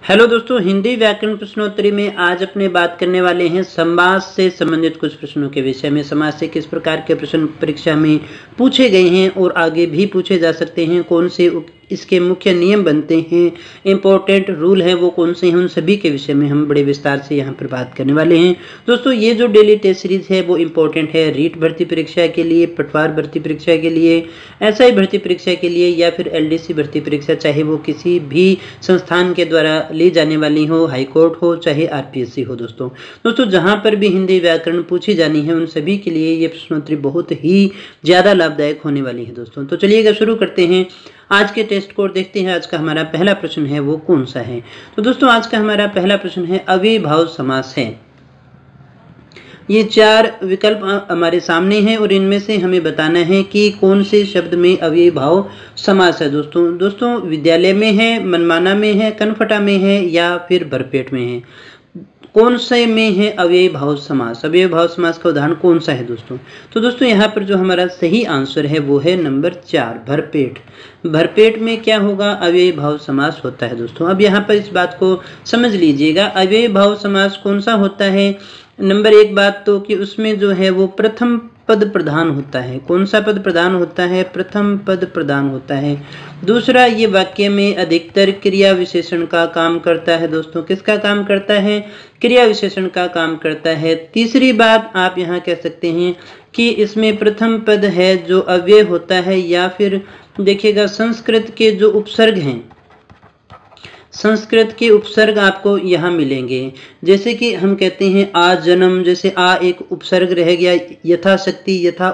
Hello दोस्तों, हिंदी व्याकरण प्रश्नोत्तरी में आज अपने बात करने वाले हैं समास से संबंधित कुछ प्रश्नों के विषय में। समास से किस प्रकार के प्रश्न परीक्षा में पूछे गए हैं और आगे भी पूछे जा सकते हैं, कौन से इसके मुख्य नियम बनते हैं, इंपॉर्टेंट रूल है वो कौन से हैं, उन सभी के विषय में हम बड़े विस्तार से यहाँ पर बात करने वाले हैं। दोस्तों, ये जो डेली टेस्ट सीरीज है वो इम्पोर्टेंट है रीट भर्ती परीक्षा के लिए, पटवार भर्ती परीक्षा के लिए, एसआई भर्ती परीक्षा के लिए या फिर एलडीसी भर्ती परीक्षा, चाहे वो किसी भी संस्थान के द्वारा ली जाने वाली हो, हाईकोर्ट हो चाहे आरपीएससी हो। दोस्तों जहाँ पर भी हिंदी व्याकरण पूछी जानी है उन सभी के लिए ये प्रश्नोत्तरी बहुत ही ज़्यादा लाभदायक होने वाली है। दोस्तों तो चलिएगा शुरू करते हैं आज के टेस्ट को। देखते हैं आज का हमारा पहला प्रश्न है वो कौन सा है। तो दोस्तों आज का हमारा पहला प्रश्न है अव्ययीभाव समास है। ये चार विकल्प हमारे सामने हैं और इनमें से हमें बताना है कि कौन से शब्द में अव्ययीभाव समास है। दोस्तों विद्यालय में है, मनमाना में है, कनफटा में है या फिर भरपेट में है, कौन से में है अव्ययीभाव समास। अव्ययीभाव समास का उदाहरण कौन सा है दोस्तों? तो दोस्तों यहाँ पर जो हमारा सही आंसर है वो है नंबर 4 भरपेट। भरपेट में क्या होगा? अव्ययीभाव समास होता है। दोस्तों अब यहाँ पर इस बात को समझ लीजिएगा, अव्ययीभाव समास कौन सा होता है। नंबर 1 बात तो कि उसमें जो है वो प्रथम पद प्रधान होता है। कौन सा पद प्रधान होता है? प्रथम पद प्रधान होता है। दूसरा, ये वाक्य में अधिकतर क्रिया विशेषण का काम करता है। दोस्तों किसका काम करता है? क्रिया विशेषण का काम करता है। तीसरी बात आप यहाँ कह सकते हैं कि इसमें प्रथम पद है जो अव्यय होता है, या फिर देखिएगा संस्कृत के जो उपसर्ग हैं, संस्कृत के उपसर्ग आपको यहाँ मिलेंगे। जैसे कि हम कहते हैं आ जन्म, जैसे आ एक उपसर्ग रह गया, यथाशक्ति यथा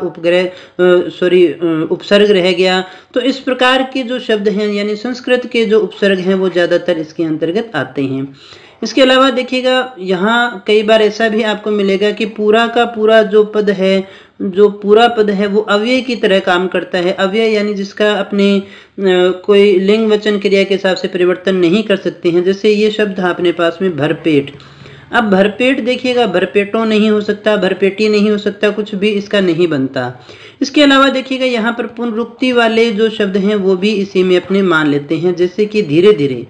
उपसर्ग रह गया। तो इस प्रकार के जो शब्द हैं यानी संस्कृत के जो उपसर्ग हैं वो ज़्यादातर इसके अंतर्गत आते हैं। इसके अलावा देखिएगा यहाँ कई बार ऐसा भी आपको मिलेगा कि पूरा का पूरा जो पद है, जो पूरा पद है वो अव्यय की तरह काम करता है। अव्यय यानी जिसका अपने कोई लिंग वचन क्रिया के हिसाब से परिवर्तन नहीं कर सकते हैं। जैसे ये शब्द अपने पास में भरपेट। अब भरपेट देखिएगा, भरपेटों नहीं हो सकता, भरपेटी नहीं हो सकता, कुछ भी इसका नहीं बनता। इसके अलावा देखिएगा यहाँ पर पुनरुक्ति वाले जो शब्द हैं वो भी इसी में अपने मान लेते हैं, जैसे कि धीरे धीरे।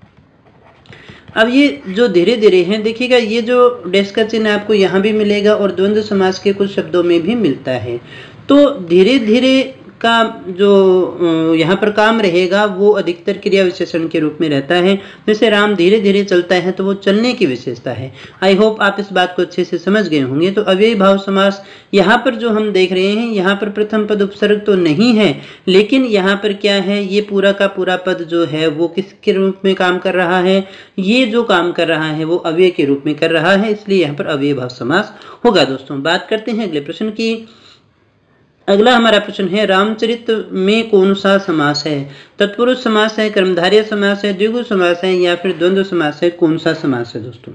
अब ये जो धीरे धीरे हैं देखिएगा, ये जो डैश का चिन्ह आपको यहाँ भी मिलेगा और द्वंद्व समास के कुछ शब्दों में भी मिलता है। तो धीरे धीरे का जो यहाँ पर काम रहेगा वो अधिकतर क्रिया विशेषण के रूप में रहता है। जैसे राम धीरे धीरे चलता है तो वो चलने की विशेषता है। आई होप आप इस बात को अच्छे से समझ गए होंगे। तो अव्ययीभाव समास यहाँ पर जो हम देख रहे हैं, यहाँ पर प्रथम पद उपसर्ग तो नहीं है, लेकिन यहाँ पर क्या है, ये पूरा का पूरा पद जो है वो किसके रूप में काम कर रहा है? ये जो काम कर रहा है वो अव्यय के रूप में कर रहा है, इसलिए यहाँ पर अव्ययीभाव समास होगा। दोस्तों बात करते हैं अगले प्रश्न की। अगला हमारा प्रश्न है रामचरित में कौन सा समास है? तत्पुरुष समास है, कर्मधारय समास है, द्विगु समास है या फिर द्वंद्व समास है? कौन सा समास है दोस्तों?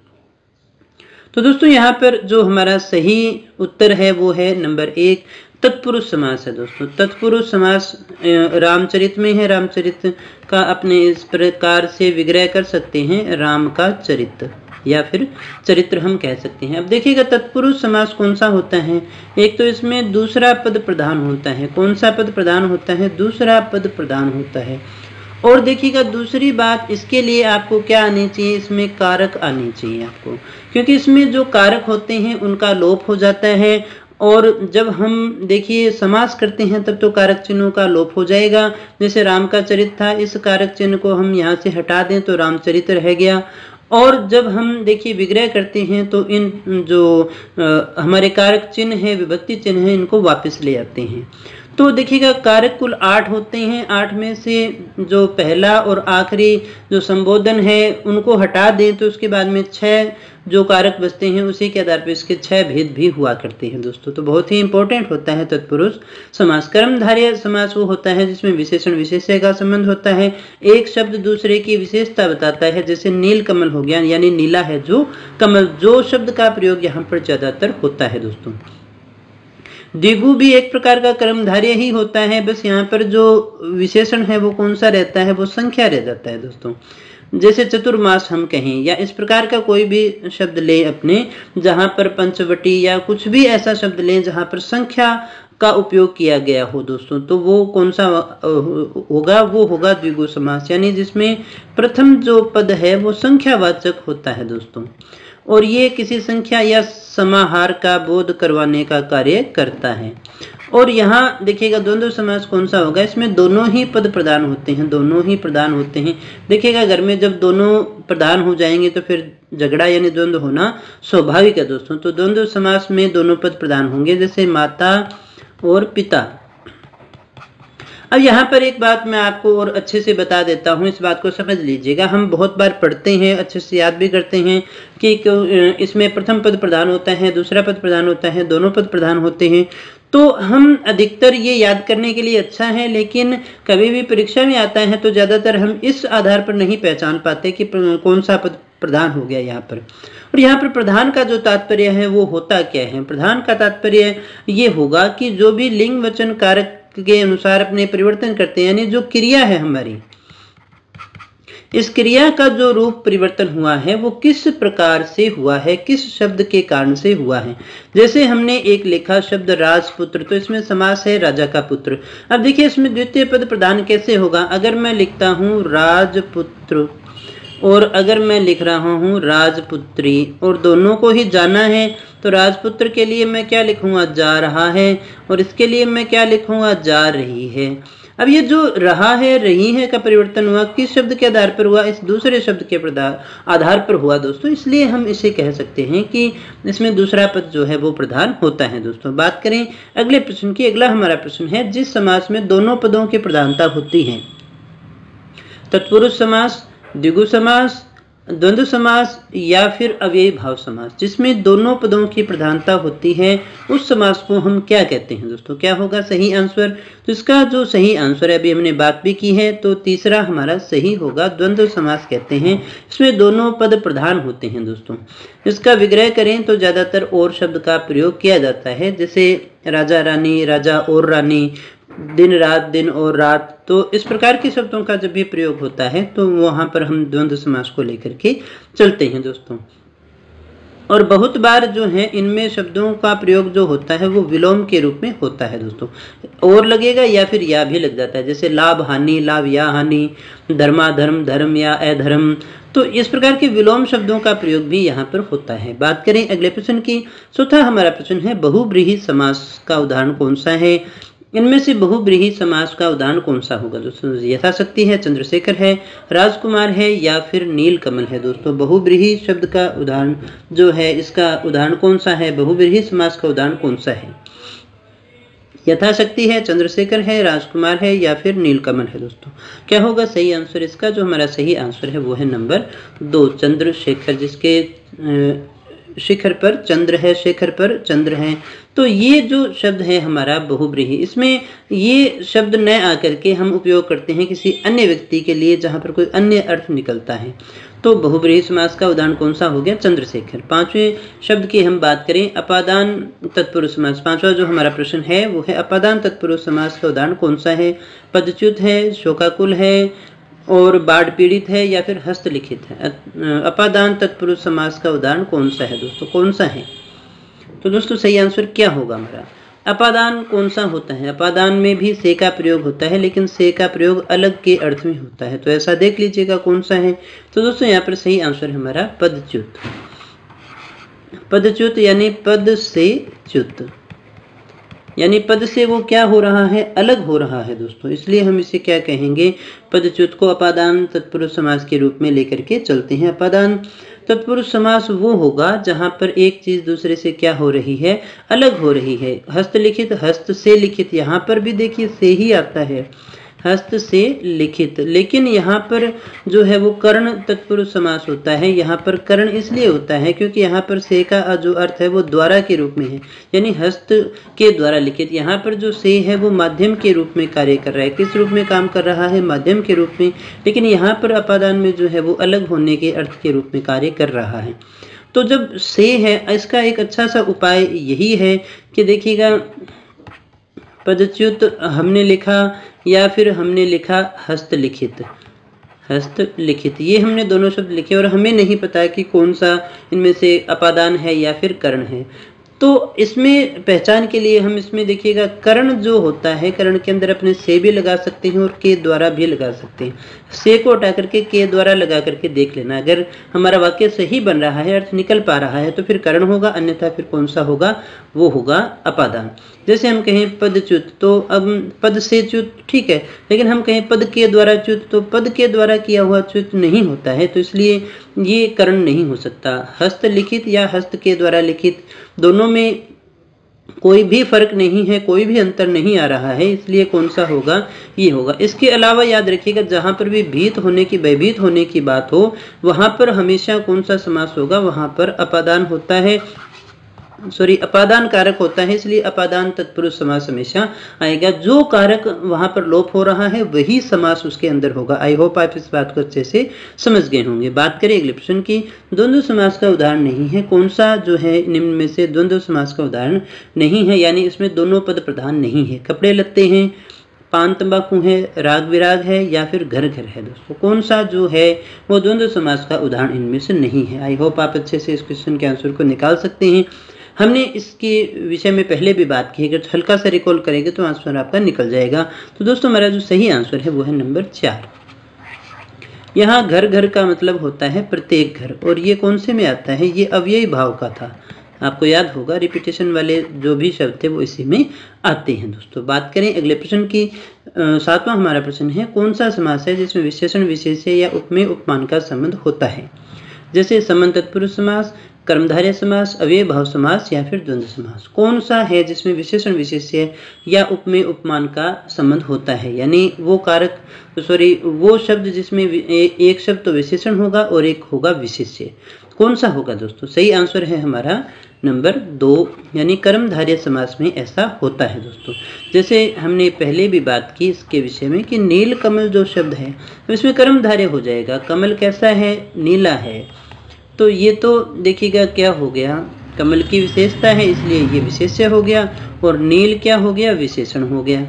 तो दोस्तों यहाँ पर जो हमारा सही उत्तर है वो है नंबर 1 तत्पुरुष समास है। दोस्तों तत्पुरुष समास रामचरित में है। रामचरित का अपने इस प्रकार से विग्रह कर सकते हैं, राम का चरित्र या फिर चरित्र हम कह सकते हैं। अब देखिएगा तत्पुरुष समास कौन सा होता है? एक तो इसमें दूसरा पद प्रधान होता है। कौन सा पद प्रधान होता है? दूसरा पद प्रधान होता है। और देखिएगा दूसरी बात, इसके लिए आपको क्या आनी चाहिए? इसमें कारक आनी चाहिए आपको, क्योंकि इसमें जो कारक होते हैं उनका लोप हो जाता है। और जब हम देखिए समास करते हैं तब तो कारक चिन्हों का लोप हो जाएगा। जैसे राम का चरित्र था, इस कारक चिन्ह को हम यहाँ से हटा दें तो रामचरित्र रह गया। और जब हम देखिए विग्रह करते हैं तो इन जो हमारे कारक चिन्ह है, विभक्ति चिन्ह है, इनको वापस ले आते हैं। तो देखिएगा कारक कुल 8 होते हैं। 8 में से जो पहला और आखिरी जो संबोधन है उनको हटा दें तो उसके बाद में 6 जो कारक बचते हैं, उसी के आधार पर इसके 6 भेद भी हुआ करते हैं। दोस्तों तो बहुत ही इंपॉर्टेंट होता है तत्पुरुष समास। कर्मधारय समास वो होता है जिसमें विशेषण विशेष्य का संबंध होता है, एक शब्द दूसरे की विशेषता बताता है। जैसे नील कमल हो गया, यानी नीला है जो कमल, जो शब्द का प्रयोग यहाँ पर ज्यादातर होता है। दोस्तों द्विगु भी एक प्रकार का कर्मधारय ही होता है, बस यहाँ पर जो विशेषण है वो कौन सा रहता है? वो संख्या रह जाता है। दोस्तों जैसे चतुर्मास हम कहें या इस प्रकार का कोई भी शब्द ले अपने, जहाँ पर पंचवटी या कुछ भी ऐसा शब्द लें जहाँ पर संख्या का उपयोग किया गया हो दोस्तों, तो वो कौन सा होगा? वो होगा द्विगु समास, यानी जिसमें प्रथम जो पद है वो संख्यावाचक होता है दोस्तों, और ये किसी संख्या या समाहार का बोध करवाने का कार्य करता है। और यहाँ देखिएगा द्वंद्व समास कौन सा होगा? इसमें दोनों ही पद प्रदान होते हैं, दोनों ही प्रदान होते हैं। देखिएगा घर में जब दोनों प्रदान हो जाएंगे तो फिर झगड़ा यानी द्वंद्व होना स्वाभाविक है दोस्तों। तो द्वंद्व समास में दोनों पद प्रदान होंगे, जैसे माता और पिता। अब यहाँ पर एक बात मैं आपको और अच्छे से बता देता हूँ, इस बात को समझ लीजिएगा। हम बहुत बार पढ़ते हैं, अच्छे से याद भी करते हैं कि इसमें प्रथम पद प्रदान होता है, दूसरा पद प्रदान होता है, दोनों पद प्रदान होते हैं। तो हम अधिकतर ये याद करने के लिए अच्छा है, लेकिन कभी भी परीक्षा में आता है तो ज़्यादातर हम इस आधार पर नहीं पहचान पाते कि कौन सा पद प्रधान हो गया यहाँ पर। और यहाँ पर प्रधान का जो तात्पर्य है वो होता क्या है? प्रधान का तात्पर्य ये होगा कि जो भी लिंग वचन कारक के अनुसार अपने परिवर्तन करते हैं, यानी जो क्रिया है हमारी, इस क्रिया का जो रूप परिवर्तन हुआ है वो किस प्रकार से हुआ है, किस शब्द के कारण से हुआ है। जैसे हमने एक लिखा शब्द राजपुत्र, तो इसमें समास है राजा का पुत्र। अब देखिए इसमें द्वितीय पद प्रदान कैसे होगा? अगर मैं लिखता हूँ राजपुत्र और अगर मैं लिख रहा हूँ राजपुत्री, और दोनों को ही जाना है, तो राजपुत्र के लिए मैं क्या लिखूंगा? जा रहा है, और इसके लिए मैं क्या लिखूंगा? जा रही है। अब ये जो रहा है रही है का परिवर्तन हुआ किस शब्द के आधार पर हुआ? इस दूसरे शब्द के आधार पर हुआ दोस्तों, इसलिए हम इसे कह सकते हैं कि इसमें दूसरा पद जो है वो प्रधान होता है दोस्तों। बात करें अगले प्रश्न की। अगला हमारा प्रश्न है, जिस समास में दोनों पदों की प्रधानता होती है, तत्पुरुष समास, द्विगु समास, द्वंद्व समास या फिर अव्ययी भाव समास, जिसमें दोनों पदों की प्रधानता होती है, उस समास को हम क्या कहते हैं दोस्तों? क्या होगा सही आंसर? तो इसका जो सही आंसर है, अभी हमने बात भी की है, तो तीसरा हमारा सही होगा, द्वंद्व समास कहते हैं। इसमें दोनों पद प्रधान होते हैं दोस्तों। इसका विग्रह करें तो ज्यादातर और शब्द का प्रयोग किया जाता है, जैसे राजा रानी, राजा और रानी, दिन रात, दिन और रात। तो इस प्रकार के शब्दों का जब भी प्रयोग होता है तो वहां पर हम द्वंद्व समास को लेकर के चलते हैं दोस्तों। और बहुत बार जो है इनमें शब्दों का प्रयोग जो होता है वो विलोम के रूप में होता है दोस्तों, और लगेगा या फिर या भी लग जाता है, जैसे लाभ हानि, लाभ या हानि, धर्माधर्म, धर्म या अधर्म। तो इस प्रकार के विलोम शब्दों का प्रयोग भी यहाँ पर होता है। बात करें अगले प्रश्न की। चौथा हमारा प्रश्न है, बहुब्रीहि समास का उदाहरण कौन सा है? इनमें से बहुब्रीहि समास का उदाहरण कौन सा होगा दोस्तों? यथाशक्ति है, चंद्रशेखर है, राजकुमार है या फिर नीलकमल है दोस्तों। बहुब्रीहि शब्द का उदाहरण जो है, इसका उदाहरण कौन सा है? बहुब्रीहि समास का उदाहरण कौन सा है? यथाशक्ति है, चंद्रशेखर है, राजकुमार है या फिर नीलकमल है दोस्तों। क्या होगा सही आंसर? इसका जो हमारा सही आंसर है वो है नंबर 2, चंद्रशेखर, जिसके शिखर पर चंद्र है, शेखर पर चंद्र है। तो ये जो शब्द है हमारा बहुब्रीहि, इसमें ये शब्द न आकर के हम उपयोग करते हैं किसी अन्य व्यक्ति के लिए जहां पर कोई अन्य अर्थ निकलता है। तो बहुब्रीहि समास का उदाहरण कौन सा हो गया? चंद्रशेखर। पांचवें शब्द की हम बात करें, अपादान तत्पुरुष समास। पांचवा जो हमारा प्रश्न है वो है, अपादान तत्पुरुष समास का उदाहरण कौन सा है? पदच्युत है, शोकाकुल है और बाढ़ पीड़ित है या फिर हस्तलिखित है। अपादान तत्पुरुष समास का उदाहरण कौन सा है दोस्तों? कौन सा है? तो दोस्तों सही आंसर क्या होगा हमारा? अपादान कौन सा होता है? अपादान में भी से का प्रयोग होता है, लेकिन से का प्रयोग अलग के अर्थ में होता है, तो ऐसा देख लीजिएगा कौन सा है। तो दोस्तों यहाँ पर सही आंसर है हमारा पदच्युत। पदच्युत यानी पद से च्युत, यानी पद से वो क्या हो रहा है? अलग हो रहा है दोस्तों, इसलिए हम इसे क्या कहेंगे? पदच्युत को अपादान तत्पुरुष समास के रूप में लेकर के चलते हैं। अपादान तत्पुरुष समास वो होगा जहां पर एक चीज दूसरे से क्या हो रही है? अलग हो रही है। हस्तलिखित, हस्त से लिखित, यहाँ पर भी देखिए से ही आता है, हस्त से लिखित, लेकिन यहाँ पर जो है वो कर्ण तत्पुरुष समास होता है। यहाँ पर कर्ण इसलिए होता है क्योंकि यहाँ पर से का जो अर्थ है वो द्वारा के रूप में है, यानी हस्त के द्वारा लिखित। यहाँ पर जो से है वो माध्यम के रूप में कार्य कर रहा है। किस रूप में काम कर रहा है? माध्यम के रूप में। लेकिन यहाँ पर अपादान में जो है वो अलग होने के अर्थ के रूप में कार्य कर रहा है। तो जब से है, इसका एक अच्छा सा उपाय यही है कि देखिएगा, पदच्युत हमने लिखा या फिर हमने लिखा हस्तलिखित, हस्तलिखित, ये हमने दोनों शब्द लिखे और हमें नहीं पता कि कौन सा इनमें से अपादान है या फिर कर्ण है। तो इसमें पहचान के लिए हम इसमें देखिएगा कर्ण जो होता है, कर्ण के अंदर अपने से भी लगा सकते हैं और के द्वारा भी लगा सकते हैं। से को हटा करके के द्वारा लगा करके देख लेना, अगर हमारा वाक्य सही बन रहा है, अर्थ निकल पा रहा है तो फिर कर्ण होगा, अन्यथा फिर कौन सा होगा, वो होगा अपादान। जैसे हम कहें पदच्युत, तो अब पद से च्युत ठीक है, लेकिन हम कहें पद के द्वारा च्युत, तो पद के द्वारा किया हुआ च्युत नहीं होता है, तो इसलिए ये कर्ण नहीं हो सकता। हस्तलिखित या हस्त के द्वारा लिखित, दोनों में कोई भी फर्क नहीं है, कोई भी अंतर नहीं आ रहा है, इसलिए कौन सा होगा, ये होगा। इसके अलावा याद रखिएगा जहां पर भी भीत होने की, भयभीत होने की बात हो, वहां पर हमेशा कौन सा समास होगा, वहां पर अपादान होता है, अपादान कारक होता है, इसलिए अपादान तत्पुरुष समास हमेशा आएगा। जो कारक वहां पर लोप हो रहा है वही समास उसके अंदर होगा। आई होप आप इस बात को अच्छे से समझ गए होंगे। बात करें अगले प्रश्न की, द्वंद्व समास का उदाहरण नहीं है, कौन सा जो है निम्न में से द्वंद्व समास का उदाहरण नहीं है, यानी इसमें दोनों पद प्रधान नहीं है। कपड़े लत्ते हैं, पान तंबाकू है, राग विराग है, या फिर घर घर है। दोस्तों कौन सा जो है वो द्वंद्व समास का उदाहरण इनमें से नहीं है। आई होप आप अच्छे से इस क्वेश्चन के आंसर को निकाल सकते हैं। हमने इसके विषय में पहले भी बात की है, अगर हल्का सा रिकॉल करेंगे तो आंसर आपका निकल जाएगा। तो दोस्तों हमारा जो सही आंसर है वो है नंबर 4। यहाँ घर घर का मतलब होता है प्रत्येक घर, और ये कौन से में आता है, ये अव्ययी भाव का था, आपको याद होगा रिपीटेशन वाले जो भी शब्द थे वो इसी में आते हैं। दोस्तों बात करें अगले प्रश्न की, 7वां हमारा प्रश्न है, कौन सा समास है जिसमें विशेषण विशेष्य या उपमेय उपमान का संबंध होता है। जैसे संबंध तत्पुरुष समास, कर्मधारय समास, अव्यय भाव समास, या फिर द्वंद्व समास। कौन सा है जिसमें विशेषण विशेष्य या उपमेय उपमान का संबंध होता है, यानी वो कारक वो शब्द जिसमें एक शब्द तो विशेषण होगा और एक होगा विशेष्य। कौन सा होगा दोस्तों, सही आंसर है हमारा नंबर 2, यानी कर्मधारय समास में ऐसा होता है। दोस्तों जैसे हमने पहले भी बात की इसके विषय में कि नील कमल जो शब्द है तो इसमें कर्मधारय हो जाएगा। कमल कैसा है, नीला है, तो ये तो देखिएगा क्या हो गया, कमल की विशेषता है इसलिए ये विशेष्य हो गया, और नील क्या हो गया, विशेषण हो गया।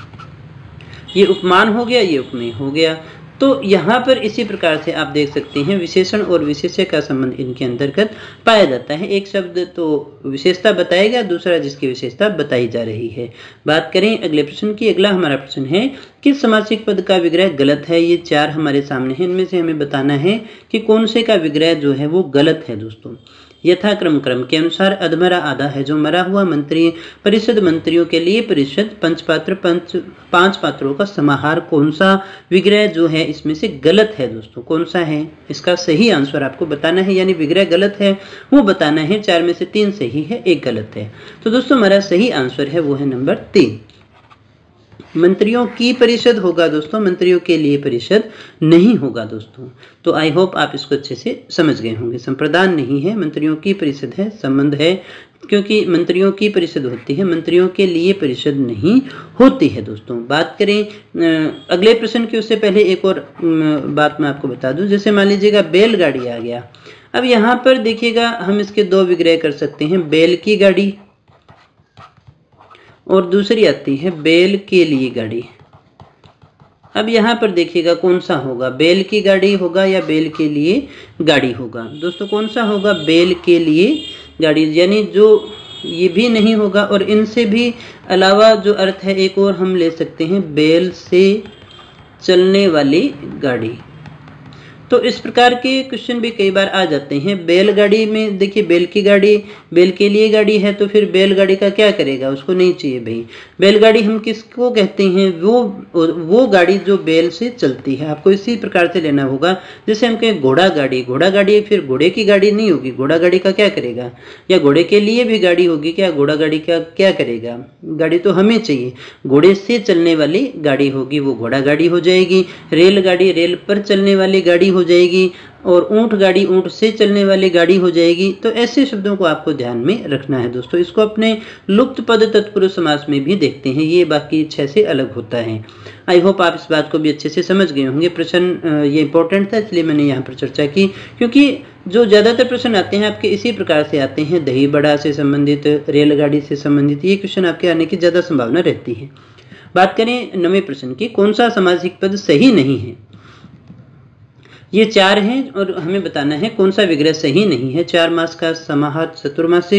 ये उपमान हो गया, ये उपमेय हो गया। तो यहाँ पर इसी प्रकार से आप देख सकते हैं विशेषण और विशेष्य का संबंध इनके अंतर्गत पाया जाता है। एक शब्द तो विशेषता बताएगा, दूसरा जिसकी विशेषता बताई जा रही है। बात करें अगले प्रश्न की, अगला हमारा प्रश्न है किस समासिक पद का विग्रह गलत है। ये 4 हमारे सामने है, इनमें से हमें बताना है कि कौन से का विग्रह जो है वो गलत है। दोस्तों यथाक्रम क्रम के अनुसार अधमरा आधा है, जो मरा हुआ मंत्री परिषद मंत्रियों के लिए परिषद पंचपात्र 5 पात्रों का समाहार, कौन सा विग्रह जो है इसमें से गलत है। दोस्तों कौन सा है, इसका सही आंसर आपको बताना है, यानी विग्रह गलत है वो बताना है। 4 में से 3 सही है, 1 गलत है। तो दोस्तों हमारा सही आंसर है वो है नंबर 3, मंत्रियों की परिषद होगा। दोस्तों मंत्रियों के लिए परिषद नहीं होगा। दोस्तों तो आई होप आप इसको अच्छे से समझ गए होंगे। संप्रदान नहीं है, मंत्रियों की परिषद है, संबंध है, क्योंकि मंत्रियों की परिषद होती है, मंत्रियों के लिए परिषद नहीं होती है। दोस्तों बात करें अगले प्रश्न की, उससे पहले एक और बात मैं आपको बता दूं। जैसे मान लीजिएगा बैलगाड़ी आ गया, अब यहाँ पर देखिएगा हम इसके 2 विग्रह कर सकते हैं, बैल की गाड़ी और दूसरी आती है बैल के लिए गाड़ी। अब यहाँ पर देखिएगा कौन सा होगा, बैल की गाड़ी होगा या बैल के लिए गाड़ी होगा। दोस्तों कौन सा होगा, बैल के लिए गाड़ी, यानी जो ये भी नहीं होगा। और इनसे भी अलावा जो अर्थ है एक और हम ले सकते हैं, बैल से चलने वाली गाड़ी। तो इस प्रकार के क्वेश्चन भी कई बार आ जाते हैं। बैलगाड़ी में देखिए बैल की गाड़ी, बैल के लिए गाड़ी है, तो फिर बैलगाड़ी का क्या करेगा, उसको नहीं चाहिए भाई। बैलगाड़ी हम किसको कहते हैं, वो गाड़ी जो बैल से चलती है, आपको इसी प्रकार से लेना होगा। जैसे हम कहें घोड़ा गाड़ी, घोड़ा गाड़ी फिर घोड़े की गाड़ी नहीं होगी, घोड़ा गाड़ी का क्या करेगा, या घोड़े के लिए भी गाड़ी होगी क्या, घोड़ा गाड़ी का क्या करेगा, गाड़ी तो हमें चाहिए, घोड़े से चलने वाली गाड़ी होगी वो घोड़ा गाड़ी हो जाएगी। रेलगाड़ी रेल पर चलने वाली गाड़ी हो जाएगी, और ऊंट गाड़ी ऊंट से चलने वाली गाड़ी हो जाएगी। तो ऐसे शब्दों को आपको ध्यान में रखना है। दोस्तों इसको अपने लुप्त पद तत्पुरुष समास में भी देखते हैं, ये बाकी 6 से अलग होता है। आई होप आप इस बात को भी अच्छे से समझ गए होंगे। प्रश्न ये इंपॉर्टेंट था इसलिए मैंने यहाँ पर चर्चा की, क्योंकि जो ज़्यादातर प्रश्न आते हैं आपके इसी प्रकार से आते हैं, दही बड़ा से संबंधित, रेलगाड़ी से संबंधित, ये क्वेश्चन आपके आने की ज़्यादा संभावना रहती है। बात करें 9वें प्रश्न की, कौन सा सामासिक पद सही नहीं है। ये 4 हैं और हमें बताना है कौन सा विग्रह सही नहीं है। 4 मास का समाहार चतुर्मासिक,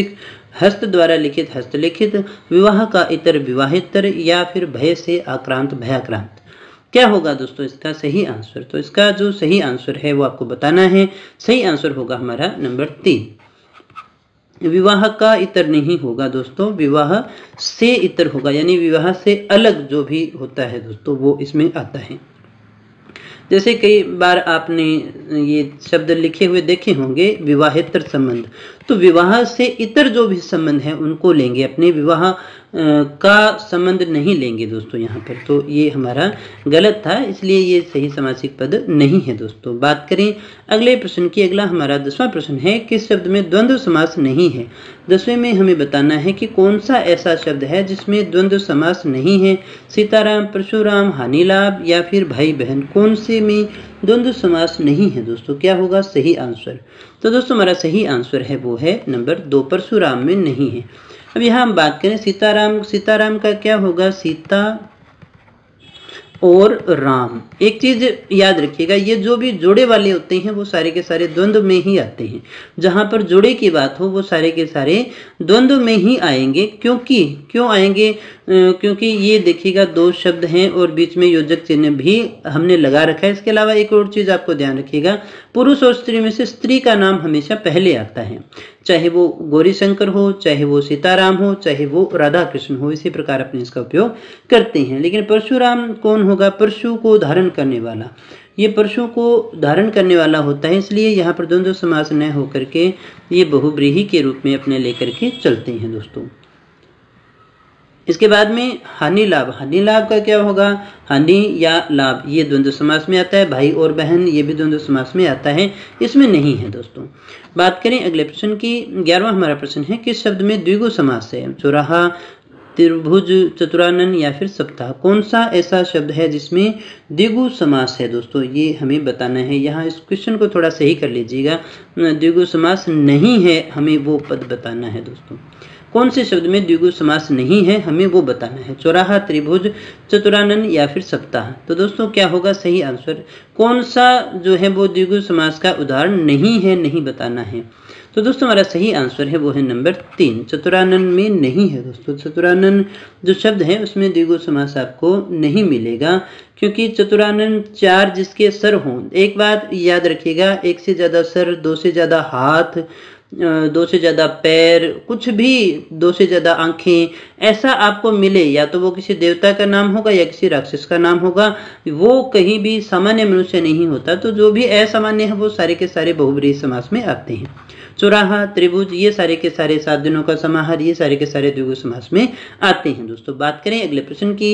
हस्त द्वारा लिखित हस्तलिखित, विवाह का इतर विवाहेतर, या फिर भय से आक्रांत भयाक्रांत। क्या होगा दोस्तों इसका सही आंसर? तो इसका जो सही आंसर है वो आपको बताना है। सही आंसर होगा हमारा नंबर 3। विवाह का इतर नहीं होगा दोस्तों, विवाह से इतर होगा, यानी विवाह से अलग जो भी होता है दोस्तों वो इसमें आता है। जैसे कई बार आपने ये शब्द लिखे हुए देखे होंगे, विवाहेतर संबंध, तो विवाह से इतर जो भी संबंध है उनको लेंगे, अपने विवाह का संबंध नहीं लेंगे दोस्तों यहाँ पर। तो ये हमारा गलत था, इसलिए ये सही समासिक पद नहीं है दोस्तों। बात करें अगले प्रश्न की। अगला हमारा 10वां प्रश्न है, किस शब्द में द्वंद्व समास नहीं है? 10वें में हमें बताना है कि कौन सा ऐसा शब्द है जिसमें द्वंद्व समास नहीं है। सीताराम, परशुराम, हानिलाभ या फिर भाई बहन, कौन से में द्वंद्व समास नहीं है दोस्तों? क्या होगा सही आंसर? तो दोस्तों हमारा सही आंसर है वो है नंबर 2, परशुराम में नहीं है। अब यहाँ हम बात करें सीताराम, सीताराम का क्या होगा? सीता और राम। एक चीज याद रखिएगा, ये जो भी जोड़े वाले होते हैं वो सारे के सारे द्वंद्व में ही आते हैं। जहां पर जोड़े की बात हो वो सारे के सारे द्वंद्व में ही आएंगे। क्यों आएंगे? क्योंकि ये देखिएगा 2 शब्द हैं और बीच में योजक चिन्ह भी हमने लगा रखा है। इसके अलावा एक और चीज आपको ध्यान रखिएगा, पुरुष और स्त्री में से स्त्री का नाम हमेशा पहले आता है, चाहे वो गौरी शंकर हो, चाहे वो सीताराम हो, चाहे वो राधा कृष्ण हो। इसी प्रकार अपने इसका उपयोग करते हैं। लेकिन परशुराम कौन होगा? परशु को धारण करने वाला, ये परशु को धारण करने वाला होता है, इसलिए यहाँ पर द्वंद्व समास न होकर के ये बहुब्रीहि के रूप में अपने लेकर के चलते हैं दोस्तों। इसके बाद में हानिलाभ, हानिलाभ का क्या होगा? हानि या लाभ, ये द्वंद्व समास में आता है। भाई और बहन, ये भी द्वंद्व समास में आता है, इसमें नहीं है दोस्तों। बात करें अगले प्रश्न की। 11वां हमारा प्रश्न है, किस शब्द में द्विगु समास है? चौराहा, त्रिभुज, चतुरानन या फिर सप्ताह, कौन सा ऐसा शब्द है जिसमें द्विगु समास है दोस्तों? ये हमें बताना है। यहाँ इस क्वेश्चन को थोड़ा सही कर लीजिएगा, द्विगु समास नहीं है, हमें वो पद बताना है दोस्तों। कौन से शब्द में द्विगु समास नहीं है हमें वो बताना है। चौराहा, त्रिभुज, चतुरानन या फिर सप्ताह। तो दोस्तों क्या होगा सही आंसर? कौन सा जो है वो द्विगु समास का उदाहरण नहीं है, नहीं बताना है। तो दोस्तों हमारा सही आंसर है वो है नंबर 3, चतुरानन में नहीं है दोस्तों। चतुरानन जो शब्द है उसमें द्विगु समास आपको नहीं मिलेगा, क्योंकि चतुरानन 4 जिसके सर हों। एक बात याद रखिएगा, 1 से ज़्यादा सर, 2 से ज़्यादा हाथ, 2 से ज़्यादा पैर, कुछ भी 2 से ज़्यादा आंखें, ऐसा आपको मिले, या तो वो किसी देवता का नाम होगा या किसी राक्षस का नाम होगा, वो कहीं भी सामान्य मनुष्य नहीं होता। तो जो भी असामान्य है वो सारे के सारे बहुब्रीहि समास में आते हैं। चौराहा, त्रिभुज, ये सारे के सारे 7 दिनों का समाहार, ये सारे के सारे द्विगु समास में आते हैं दोस्तों। बात करें अगले प्रश्न की,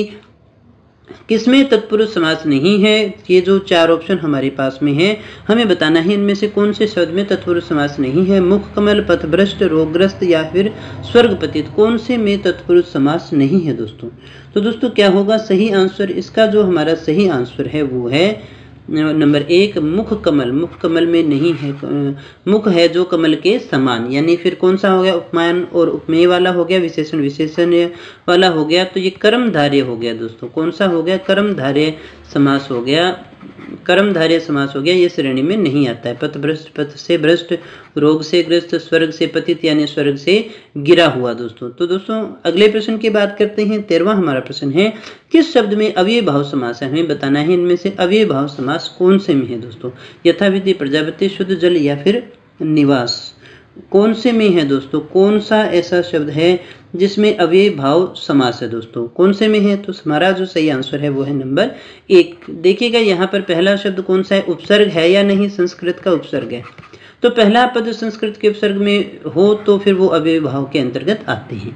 किसमें तत्पुरुष समास नहीं है? ये जो 4 ऑप्शन हमारे पास में है हमें बताना है इनमें से कौन से शब्द में तत्पुरुष समास नहीं है। मुख कमल, पथभ्रष्ट, रोगग्रस्त या फिर स्वर्गपतित, कौन से में तत्पुरुष समास नहीं है दोस्तों? तो दोस्तों क्या होगा सही आंसर? इसका जो हमारा सही आंसर है वो है नंबर 1, मुख कमल। मुख कमल में नहीं है, मुख है जो कमल के समान, यानी फिर कौन सा हो गया? उपमान और उपमेय वाला हो गया, विशेषण विशेषण वाला हो गया। तो ये कर्मधारय हो गया दोस्तों। कौन सा हो गया? कर्मधारय समास हो गया, कर्मधारय समास हो गया, ये श्रेणी में नहीं आता है। पथभ्रष्ट, पथ से भ्रष्ट, रोग से ग्रस्त, स्वर्ग से पतित यानी स्वर्ग से गिरा हुआ दोस्तों। तो दोस्तों अगले प्रश्न की बात करते हैं। 13वां हमारा प्रश्न है, किस शब्द में अव्यय भाव समास है? हमें बताना है इनमें से अव्यय भाव समास कौन से में है दोस्तों? यथाविधि, प्रजापति, शुद्ध जल या फिर निवास, कौन से में है दोस्तों? कौन सा ऐसा शब्द है जिसमें अव्यय भाव समास है दोस्तों? कौन से में है? तो हमारा जो सही आंसर है वो है नंबर 1। देखिएगा यहाँ पर पहला शब्द कौन सा है? उपसर्ग है या नहीं? संस्कृत का उपसर्ग है, तो पहला पद संस्कृत के उपसर्ग में हो तो फिर वो अव्यय भाव के अंतर्गत आते हैं।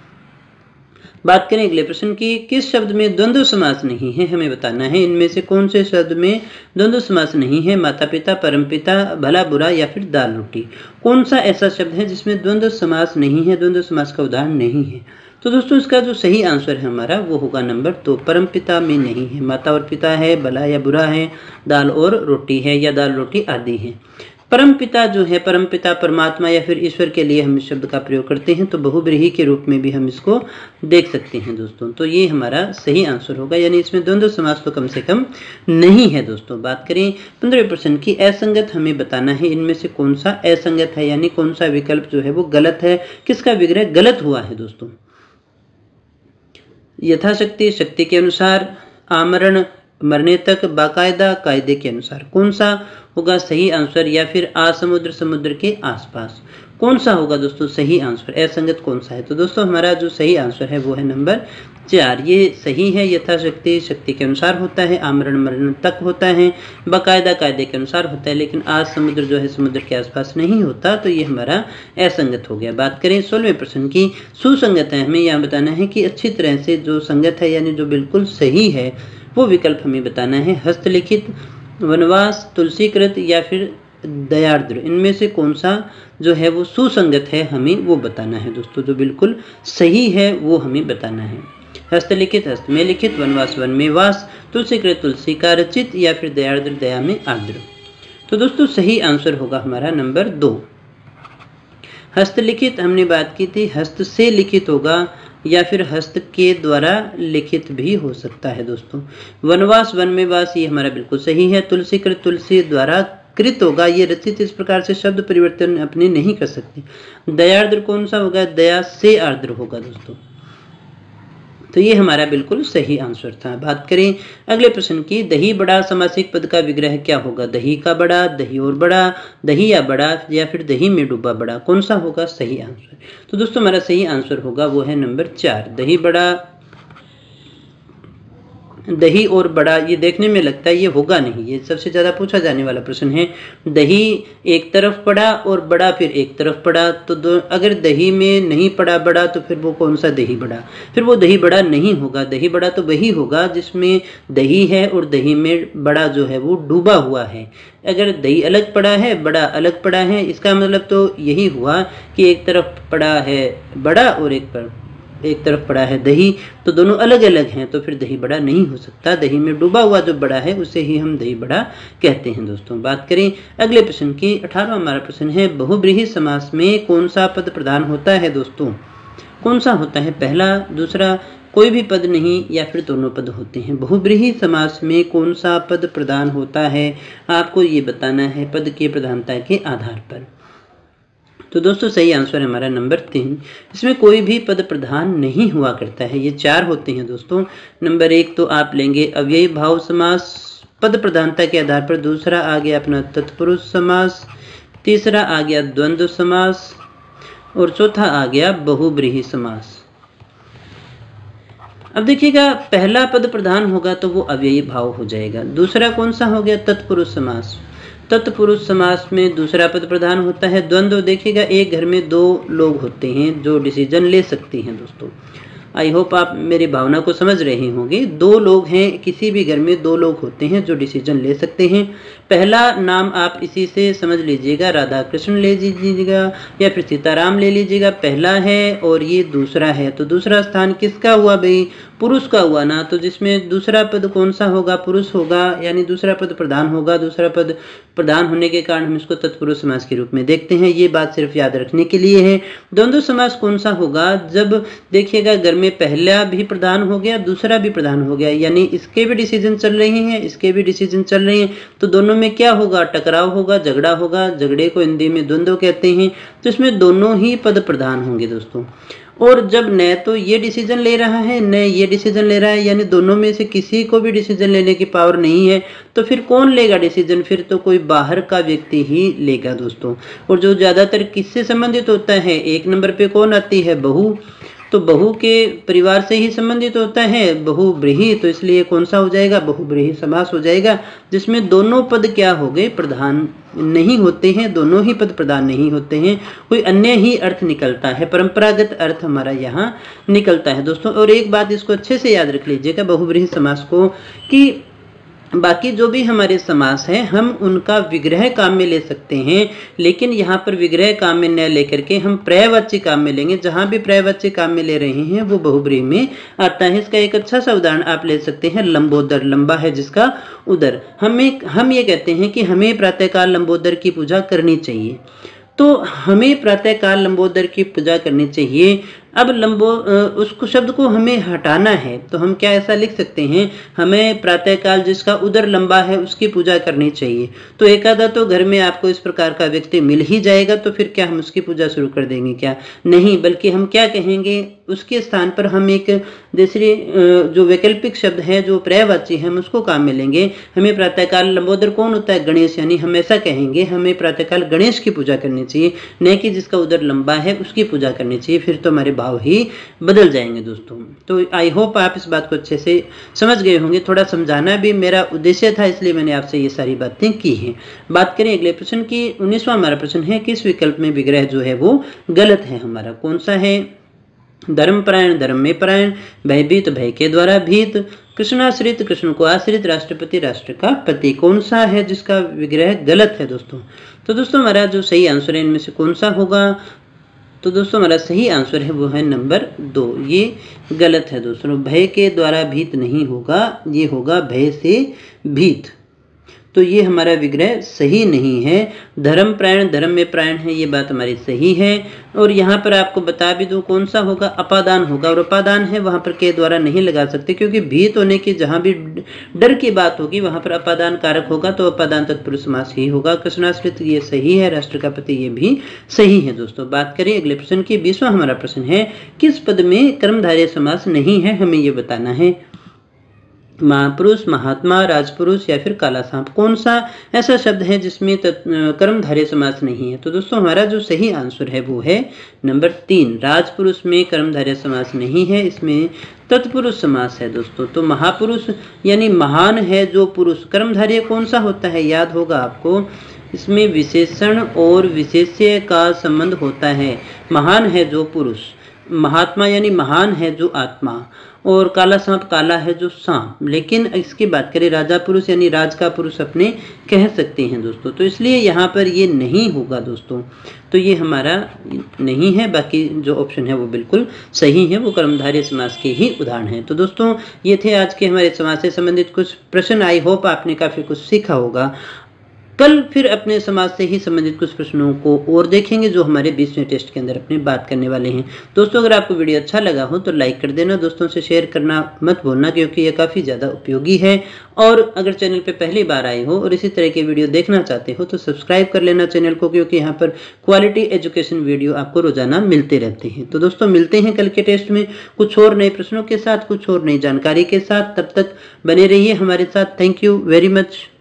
बात करें अगले प्रश्न की, किस शब्द में द्वंद्व समास नहीं है? हमें बताना है इनमें से कौन से शब्द में द्वंद्व समास नहीं है। माता पिता, परमपिता, भला बुरा या फिर दाल रोटी, कौन सा ऐसा शब्द है जिसमें द्वंद्व समास नहीं है, द्वंद्व समास का उदाहरण नहीं है? तो दोस्तों इसका जो सही आंसर है हमारा वो होगा नंबर 2, परमपिता में नहीं है। माता और पिता है, भला या बुरा है, दाल और रोटी है या दाल रोटी आदि है। परमपिता जो है, परमपिता परमात्मा या फिर ईश्वर के लिए हम इस शब्द का प्रयोग करते हैं, तो बहुब्रीहि के रूप में भी हम इसको देख सकते हैं दोस्तों। तो ये हमारा सही आंसर होगा, यानी इसमें द्वंद्व समास तो कम से कम नहीं है दोस्तों। बात करें 15वें प्रश्न की, असंगत हमें बताना है इनमें से कौन सा असंगत है, यानी कौन सा विकल्प जो है वो गलत है, किसका विग्रह गलत हुआ है दोस्तों। यथाशक्ति, शक्ति के अनुसार, आमरण, मरने तक, बाकायदा, कायदे के अनुसार, कौन सा होगा सही आंसर, या फिर आसमुद्र, समुद्र के आसपास, कौन सा होगा दोस्तों सही आंसर, असंगत कौन सा है। तो दोस्तों हमारा जो सही आंसर है वो है नंबर 4, ये सही है। यथाशक्ति, शक्ति के अनुसार होता है, आमरण मरण तक होता है, बाकायदा कायदे के अनुसार होता है, लेकिन आज समुद्र जो है समुद्र के आसपास नहीं होता, तो ये हमारा असंगत हो गया। बात करें 16वें प्रश्न की, सुसंगत है, हमें यहाँ बताना है कि अच्छी तरह से जो संगत है यानी जो बिल्कुल सही है वो विकल्प हमें बताना है। हस्तलिखित, वनवास, तुलसीकृत या फिर दयार्द्र, इनमें से कौन सा जो है वो सुसंगत है हमें वो बताना है दोस्तों। जो बिल्कुल सही है वो हमें बताना है। हस्तलिखित, हस्त में लिखित, वनवास, वन में वास, तुलसीकृत, तुलसी का रचित, या फिर दयार्द्र, दया में आर्द्र। तो दोस्तों सही आंसर होगा हमारा नंबर 2। हस्तलिखित हमने बात की थी, हस्त से लिखित होगा या फिर हस्त के द्वारा लिखित भी हो सकता है दोस्तों। वनवास, वन में वास, ये हमारा बिल्कुल सही है। तुलसीकृत, तुलसी द्वारा कृत होगा, ये रचित, इस प्रकार से शब्द परिवर्तन अपने नहीं कर सकते। दयार्द्र कौन सा होगा, दया से आर्द्र होगा दोस्तों। तो ये हमारा बिल्कुल सही आंसर था। बात करें अगले प्रश्न की, दही बड़ा समासिक पद का विग्रह क्या होगा। दही का बड़ा, दही और बड़ा, दही या बड़ा, या फिर दही में डूबा बड़ा, कौन सा होगा सही आंसर। तो दोस्तों हमारा सही आंसर होगा वो है नंबर 4, दही बड़ा, दही और बड़ा। ये देखने में लगता है ये होगा नहीं, ये सबसे ज्यादा पूछा जाने वाला प्रश्न है। दही एक तरफ पड़ा और बड़ा फिर एक तरफ पड़ा, तो अगर दही में नहीं पड़ा बड़ा तो फिर वो कौन सा दही बड़ा, फिर वो दही बड़ा नहीं होगा। दही बड़ा तो वही होगा जिसमें दही है और दही में बड़ा जो है वो डूबा हुआ है। अगर दही अलग पड़ा है, बड़ा अलग पड़ा है, इसका मतलब तो यही हुआ कि एक तरफ पड़ा है बड़ा और एक तरफ पड़ा है दही, तो दोनों अलग अलग हैं, तो फिर दही बड़ा नहीं हो सकता। दही में डूबा हुआ जो बड़ा है उसे ही हम दही बड़ा कहते हैं दोस्तों। बात करें अगले प्रश्न की, 18वां हमारा प्रश्न है, बहुब्रीहि समास में कौन सा पद प्रधान होता है दोस्तों। कौन सा होता है, पहला, दूसरा, कोई भी पद नहीं, या फिर दोनों पद होते हैं। बहुब्रीहि समास में कौन सा पद प्रधान होता है आपको ये बताना है पद की प्रधानता के आधार पर। तो दोस्तों सही आंसर है हमारा नंबर 3, इसमें कोई भी पद प्रधान नहीं हुआ करता है। ये 4 होते हैं दोस्तों। नंबर 1 तो आप लेंगे अव्ययी भाव समास पद प्रधानता के आधार पर, दूसरा आ गया अपना तत्पुरुष समास, तीसरा आ गया द्वंद्व समास, और चौथा आ गया बहुब्रीहि समास। अब देखिएगा पहला पद प्रधान होगा तो वो अव्ययी भाव हो जाएगा। दूसरा कौन सा हो गया, तत्पुरुष समास। तत्पुरुष समास में दूसरा पद प्रधान होता है। द्वंद्व, देखिएगा एक घर में 2 लोग होते हैं जो डिसीजन ले सकते हैं दोस्तों। आई होप आप मेरी भावना को समझ रहे होंगे। 2 लोग हैं, किसी भी घर में 2 लोग होते हैं जो डिसीजन ले सकते हैं। पहला नाम आप इसी से समझ लीजिएगा, राधा कृष्ण ले लीजिएगा या फिर सीताराम ले लीजिएगा। पहला है और ये दूसरा है, तो दूसरा स्थान किसका हुआ भाई, पुरुष का हुआ ना। तो जिसमें दूसरा पद कौन सा होगा, पुरुष होगा, यानी दूसरा पद प्रधान होगा। दूसरा पद प्रधान होने के कारण हम इसको तत्पुरुष समास के रूप में देखते हैं। ये बात सिर्फ याद रखने के लिए है। द्वंद्व समास कौन सा होगा, जब देखिएगा घर में पहला भी प्रधान हो गया, दूसरा भी प्रधान हो गया, यानी इसके भी डिसीजन चल रहे हैं, इसके भी डिसीजन चल रहे हैं, तो दोनों में क्या होगा, टकराव होगा, झगड़ा होगा। झगड़े को हिंदी में द्वंद्व कहते हैं। तो इसमें दोनों ही पद प्रधान होंगे दोस्तों। और जब न तो ये डिसीजन ले रहा है न ये डिसीजन ले रहा है, यानी दोनों में से किसी को भी डिसीजन लेने की पावर नहीं है, तो फिर कौन लेगा डिसीजन, फिर तो कोई बाहर का व्यक्ति ही लेगा दोस्तों। और जो ज्यादातर किससे संबंधित होता है, 1 नंबर पे कौन आती है, बहू। तो बहू के परिवार से ही संबंधित होता है बहुब्रीहि, तो इसलिए कौन सा हो जाएगा, बहुब्रीहि समास हो जाएगा, जिसमें दोनों पद क्या हो गए, प्रधान नहीं होते हैं। दोनों ही पद प्रधान नहीं होते हैं, कोई अन्य ही अर्थ निकलता है, परंपरागत अर्थ हमारा यहाँ निकलता है दोस्तों। और एक बात इसको अच्छे से याद रख लीजिएगा बहुब्रीहि समास को, कि बाकी जो भी हमारे समास हैं हम उनका विग्रह काम में ले सकते हैं, लेकिन यहाँ पर विग्रह काम में न लेकर के हम पर्यायवाची काम में लेंगे। जहाँ भी पर्यायवाची काम में ले रहे हैं वो बहुब्रीहि में आता है। इसका एक अच्छा सा उदाहरण आप ले सकते हैं, लंबोदर। लंबा है जिसका उदर। हम ये कहते हैं कि हमें प्रातःकाल लंबोदर की पूजा करनी चाहिए, तो हमें प्रातःकाल लंबोदर की पूजा करनी चाहिए। अब उसको शब्द को हमें हटाना है तो हम क्या ऐसा लिख सकते हैं, हमें प्रातःकाल जिसका उदर लंबा है उसकी पूजा करनी चाहिए। तो एक आधा तो घर में आपको इस प्रकार का व्यक्ति मिल ही जाएगा, तो फिर क्या हम उसकी पूजा शुरू कर देंगे क्या? नहीं, बल्कि हम क्या कहेंगे, उसके स्थान पर हम एक दूसरी जो वैकल्पिक शब्द है जो पर्यायवाची है हम उसको काम में लेंगे। हमें प्रातःकाल लंबोदर कौन होता है? गणेश। यानी हम ऐसा कहेंगे हमें प्रातःकाल गणेश की पूजा करनी चाहिए, न कि जिसका उदर लंबा है उसकी पूजा करनी चाहिए। फिर तो हमारे भाव ही बदल जाएंगे दोस्तों। तो आई होप आप इस बात को अच्छे से समझ गए होंगे। थोड़ा समझाना भी मेरा उद्देश्य था, इसलिए मैंने आपसे ये सारी बातें की हैं। बात करें अगले प्रश्न की। 19वां हमारा प्रश्न है, किस विकल्प में विग्रह जो है वो गलत है हमारा? कौन सा है? धर्मपरायण धर्म में परायण, भयभीत भय के द्वारा भीत, कृष्णाश्रित कृष्ण को आश्रित, राष्ट्रपति राष्ट्र का पति। कौन सा है जिसका विग्रह गलत है दोस्तों? तो दोस्तों हमारा जो सही आंसर है इनमें से कौन सा होगा? तो दोस्तों हमारा सही आंसर है वो है नंबर 2। ये गलत है दोस्तों। भय के द्वारा भीत नहीं होगा, ये होगा भय से भीत। तो ये हमारा विग्रह सही नहीं है। धर्म प्रायण धर्म में प्रायण है, ये बात हमारी सही है। और यहाँ पर आपको बता भी दूं कौन सा होगा, अपादान होगा। और अपादान है वहाँ पर के द्वारा नहीं लगा सकते, क्योंकि भीत होने की जहाँ भी डर की बात होगी वहाँ पर अपादान कारक होगा, तो अपादान तत्पुरुष समास ही होगा। कृष्णाश्रित ये सही है, राष्ट्र का पति ये भी सही है दोस्तों। बात करें अगले प्रश्न की। 20वां हमारा प्रश्न है, किस पद में कर्मधारय समास नहीं है, हमें ये बताना है। महापुरुष, महात्मा, राजपुरुष या फिर काला सांप। कौन सा ऐसा शब्द है जिसमें कर्मधारय समास नहीं है? तो दोस्तों हमारा जो सही आंसर है वो है नंबर 3। राजपुरुष में कर्मधारय समास नहीं है, इसमें तत्पुरुष समास है दोस्तों। तो महापुरुष यानी महान है जो पुरुष। कर्मधारय कौन सा होता है याद होगा आपको, इसमें विशेषण और विशेष्य का संबंध होता है। महान है जो पुरुष, महात्मा यानी महान है जो आत्मा, और काला सांप काला है जो सांप। लेकिन इसकी बात करें राजा पुरुष यानी राज का पुरुष अपने कह सकते हैं दोस्तों। तो इसलिए यहाँ पर ये नहीं होगा दोस्तों, तो ये हमारा नहीं है। बाकी जो ऑप्शन है वो बिल्कुल सही है, वो कर्मधारय समास के ही उदाहरण हैं। तो दोस्तों ये थे आज के हमारे समास से संबंधित कुछ प्रश्न। आई होप आपने काफ़ी कुछ सीखा होगा। कल फिर अपने समाज से ही संबंधित कुछ प्रश्नों को और देखेंगे जो हमारे 20वें टेस्ट के अंदर अपने बात करने वाले हैं। दोस्तों अगर आपको वीडियो अच्छा लगा हो तो लाइक कर देना, दोस्तों से शेयर करना मत भूलना, क्योंकि ये काफ़ी ज़्यादा उपयोगी है। और अगर चैनल पे पहली बार आए हो और इसी तरह के वीडियो देखना चाहते हो तो सब्सक्राइब कर लेना चैनल को, क्योंकि यहाँ पर क्वालिटी एजुकेशन वीडियो आपको रोजाना मिलते रहते हैं। तो दोस्तों मिलते हैं कल के टेस्ट में कुछ और नए प्रश्नों के साथ, कुछ और नई जानकारी के साथ। तब तक बने रहिए हमारे साथ। Thank you very much.